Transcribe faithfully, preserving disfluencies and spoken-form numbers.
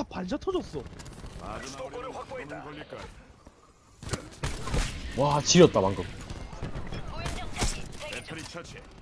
반샷 터졌어. 수도권을 확보했다. 와 지렸다 방금. 배터리 처치.